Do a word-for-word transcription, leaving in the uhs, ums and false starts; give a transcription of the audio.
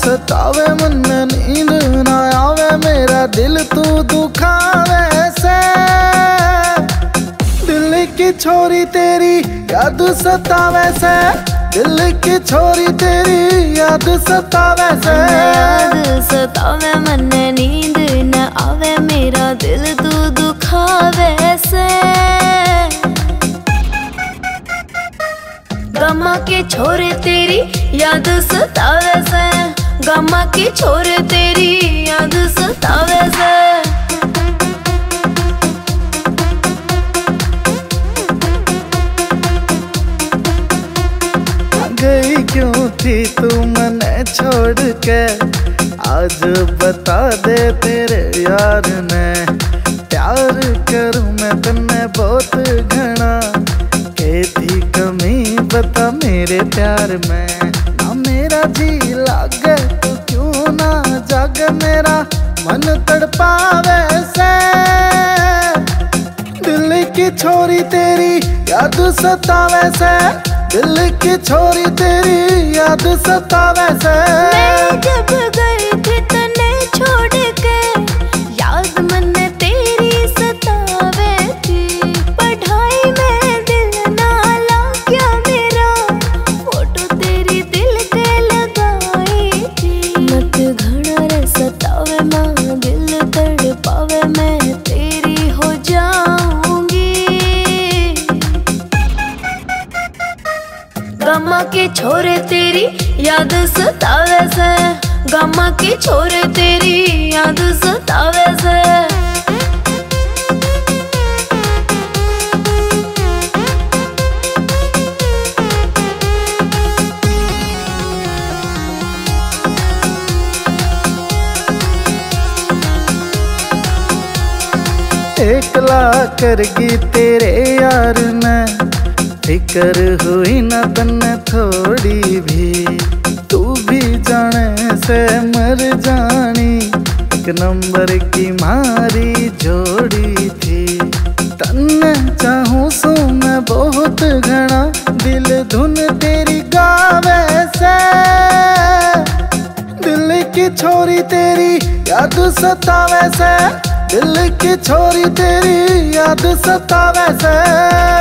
सतावे मन नींद ना आवे, मेरा दिल तू दुखावे से। दिल की छोरी तेरी याद सतावे से, दिल की छोरी तेरी याद सतावे से। याद सतावे मन नींद न आवे, मेरा दिल तू दुखावे से। गमा के छोरे तेरी याद सतावे से, गमा के छोरे तेरी याद सतावे से। गई क्यों थी तू मने छोड़ के, आज बता दे तेरे यार ने। प्यार करूं मैं तन्ने बहुत घना, के थी कमी बता मेरे प्यार में। ना मेरा जी लागे तू क्यों ना जागे, मेरा मन तड़पावे से। दिल की छोरी तेरी याद सतावे से, दिल की छोरी तेरी याद सतावे से। मैं जब गई थी तने छोड़ के, याद मन तेरी सतावे थी। पढ़ाई में दिल ना लाग्या मेरा, फोटो तेरी दिल के लगाई थी। मत घना रे सतावे माँ, दिल तड़पावे, मैं तेरी हो जाऊंगी। गमा के छोरे तेरी याद सतावे से, गमा के छोरे तेरी याद सतावे से। एकला करगी तेरे यार ने, फिकर हुई न तन्ने थोड़ी भी। तू भी जाने से मर जानी, एक नंबर की मारी जोड़ी थी। तन्ने चाहूं सो मैं बहुत घना, दिल धुन तेरी गावे से। दिल की छोरी तेरी याद सतावे से, दिल की छोरी तेरी याद सतावे से।